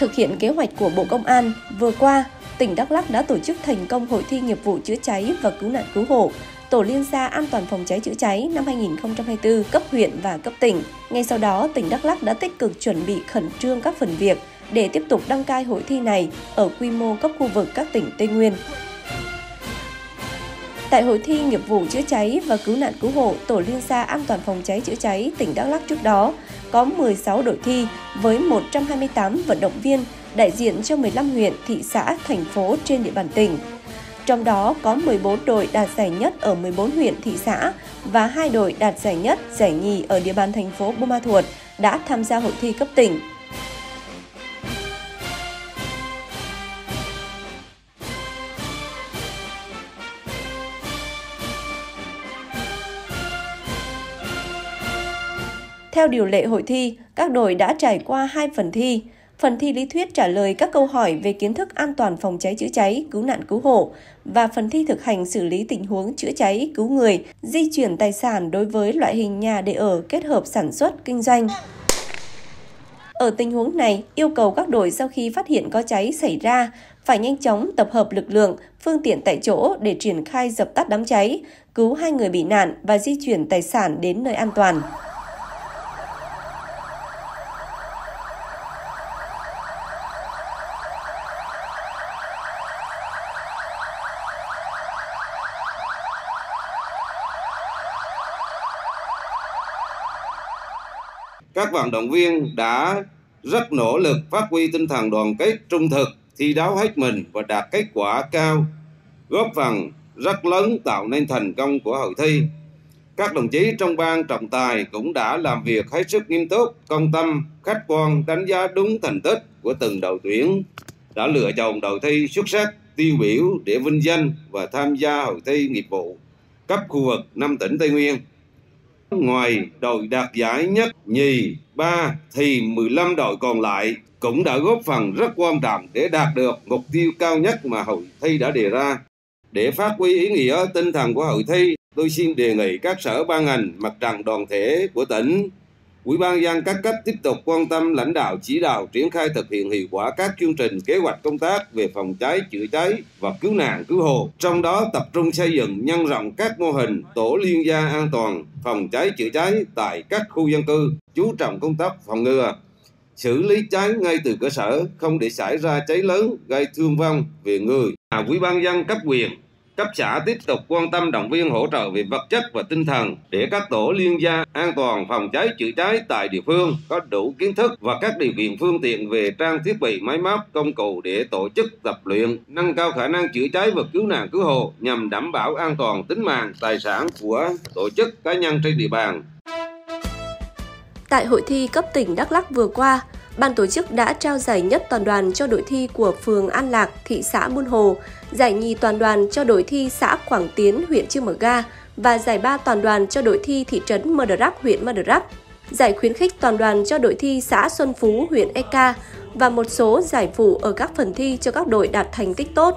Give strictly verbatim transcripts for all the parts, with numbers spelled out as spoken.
Thực hiện kế hoạch của Bộ Công an, vừa qua, tỉnh Đắk Lắk đã tổ chức thành công Hội thi nghiệp vụ chữa cháy và cứu nạn cứu hộ, Tổ liên gia an toàn phòng cháy chữa cháy năm hai nghìn không trăm hai mươi tư cấp huyện và cấp tỉnh. Ngay sau đó, tỉnh Đắk Lắk đã tích cực chuẩn bị khẩn trương các phần việc để tiếp tục đăng cai hội thi này ở quy mô cấp khu vực các tỉnh Tây Nguyên. Tại hội thi nghiệp vụ chữa cháy và cứu nạn cứu hộ, Tổ liên gia an toàn phòng cháy chữa cháy tỉnh Đắk Lắk trước đó có mười sáu đội thi với một trăm hai mươi tám vận động viên đại diện cho mười lăm huyện, thị xã, thành phố trên địa bàn tỉnh. Trong đó có mười bốn đội đạt giải nhất ở mười bốn huyện, thị xã và hai đội đạt giải nhất, giải nhì ở địa bàn thành phố Buôn Ma Thuột đã tham gia hội thi cấp tỉnh. Theo điều lệ hội thi, các đội đã trải qua hai phần thi. Phần thi lý thuyết trả lời các câu hỏi về kiến thức an toàn phòng cháy chữa cháy, cứu nạn cứu hộ và phần thi thực hành xử lý tình huống chữa cháy, cứu người, di chuyển tài sản đối với loại hình nhà để ở kết hợp sản xuất, kinh doanh. Ở tình huống này, yêu cầu các đội sau khi phát hiện có cháy xảy ra phải nhanh chóng tập hợp lực lượng, phương tiện tại chỗ để triển khai dập tắt đám cháy, cứu hai người bị nạn và di chuyển tài sản đến nơi an toàn. Các vận động viên đã rất nỗ lực phát huy tinh thần đoàn kết trung thực, thi đấu hết mình và đạt kết quả cao, góp phần rất lớn tạo nên thành công của hội thi. Các đồng chí trong ban trọng tài cũng đã làm việc hết sức nghiêm túc, công tâm, khách quan đánh giá đúng thành tích của từng đội tuyển, đã lựa chọn đội thi xuất sắc, tiêu biểu để vinh danh và tham gia hội thi nghiệp vụ cấp khu vực năm tỉnh Tây Nguyên. Ngoài đội đạt giải nhất, nhì, ba thì mười lăm đội còn lại cũng đã góp phần rất quan trọng để đạt được mục tiêu cao nhất mà hội thi đã đề ra. Để phát huy ý nghĩa tinh thần của hội thi, tôi xin đề nghị các sở ban ngành, mặt trận đoàn thể của tỉnh, Ủy ban nhân dân các cấp tiếp tục quan tâm lãnh đạo chỉ đạo triển khai thực hiện hiệu quả các chương trình kế hoạch công tác về phòng cháy, chữa cháy và cứu nạn cứu hộ. Trong đó tập trung xây dựng nhân rộng các mô hình tổ liên gia an toàn phòng cháy chữa cháy tại các khu dân cư, chú trọng công tác phòng ngừa, xử lý cháy ngay từ cơ sở, không để xảy ra cháy lớn gây thương vong về người. Ủy ban nhân dân cấp huyện, cấp xã tiếp tục quan tâm động viên hỗ trợ về vật chất và tinh thần để các tổ liên gia an toàn phòng cháy chữa cháy tại địa phương có đủ kiến thức và các điều kiện phương tiện về trang thiết bị máy móc công cụ để tổ chức tập luyện, nâng cao khả năng chữa cháy và cứu nạn cứu hộ nhằm đảm bảo an toàn tính mạng, tài sản của tổ chức cá nhân trên địa bàn. Tại hội thi cấp tỉnh Đắk Lắk vừa qua, ban tổ chức đã trao giải nhất toàn đoàn cho đội thi của phường An Lạc, thị xã Buôn Hồ, giải nhì toàn đoàn cho đội thi xã Quảng Tiến, huyện Chư Mờ Ga và giải ba toàn đoàn cho đội thi thị trấn Mơ Đờ Rắc, huyện Mơ Đờ Rắc, giải khuyến khích toàn đoàn cho đội thi xã Xuân Phú, huyện Eka và một số giải phụ ở các phần thi cho các đội đạt thành tích tốt.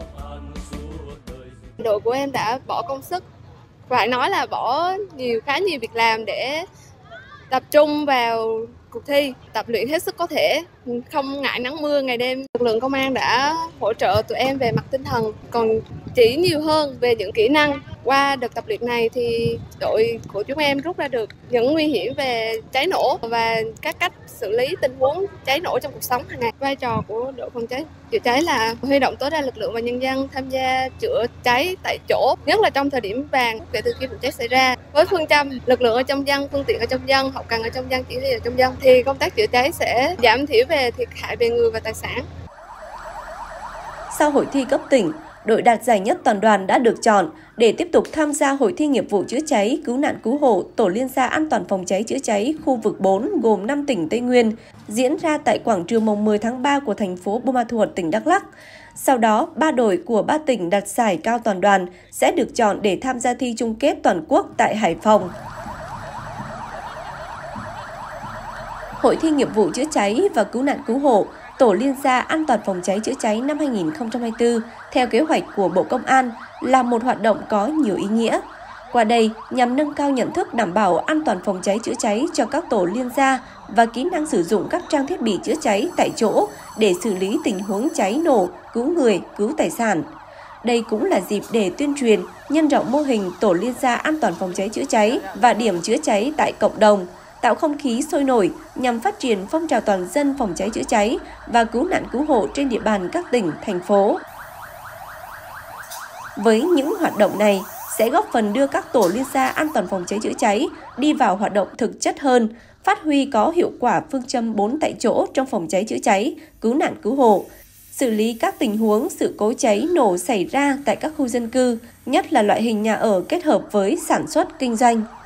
Đội của em đã bỏ công sức, phải nói là bỏ nhiều khá nhiều việc làm để tập trung vào cuộc thi, tập luyện hết sức có thể, không ngại nắng mưa ngày đêm. Lực lượng công an đã hỗ trợ tụi em về mặt tinh thần, còn chỉ nhiều hơn về những kỹ năng. Qua đợt tập luyện này thì đội của chúng em rút ra được những nguy hiểm về cháy nổ và các cách xử lý tình huống cháy nổ trong cuộc sống hàng ngày. Vai trò của đội phòng cháy chữa cháy là huy động tối đa lực lượng và nhân dân tham gia chữa cháy tại chỗ, nhất là trong thời điểm vàng kể từ khi vụ cháy xảy ra. Với phương châm lực lượng ở trong dân, phương tiện ở trong dân, hậu cần ở trong dân, chỉ huy ở trong dân thì công tác chữa cháy sẽ giảm thiểu về thiệt hại về người và tài sản. Sau hội thi cấp tỉnh, đội đạt giải nhất toàn đoàn đã được chọn để tiếp tục tham gia hội thi nghiệp vụ chữa cháy, cứu nạn cứu hộ, Tổ liên gia an toàn phòng cháy chữa cháy khu vực bốn gồm năm tỉnh Tây Nguyên, diễn ra tại quảng trường mùng mười tháng ba của thành phố Buôn Ma Thuột, tỉnh Đắk Lắk. Sau đó, ba đội của ba tỉnh đạt giải cao toàn đoàn sẽ được chọn để tham gia thi chung kết toàn quốc tại Hải Phòng. Hội thi nghiệp vụ chữa cháy và cứu nạn cứu hộ, Tổ liên gia an toàn phòng cháy chữa cháy năm hai nghìn không trăm hai mươi tư theo kế hoạch của Bộ Công an là một hoạt động có nhiều ý nghĩa. Qua đây, nhằm nâng cao nhận thức đảm bảo an toàn phòng cháy chữa cháy cho các tổ liên gia và kỹ năng sử dụng các trang thiết bị chữa cháy tại chỗ để xử lý tình huống cháy nổ, cứu người, cứu tài sản. Đây cũng là dịp để tuyên truyền, nhân rộng mô hình tổ liên gia an toàn phòng cháy chữa cháy và điểm chữa cháy tại cộng đồng, tạo không khí sôi nổi nhằm phát triển phong trào toàn dân phòng cháy chữa cháy và cứu nạn cứu hộ trên địa bàn các tỉnh, thành phố. Với những hoạt động này, sẽ góp phần đưa các tổ liên gia an toàn phòng cháy chữa cháy đi vào hoạt động thực chất hơn, phát huy có hiệu quả phương châm bốn tại chỗ trong phòng cháy chữa cháy, cứu nạn cứu hộ, xử lý các tình huống sự cố cháy nổ xảy ra tại các khu dân cư, nhất là loại hình nhà ở kết hợp với sản xuất kinh doanh.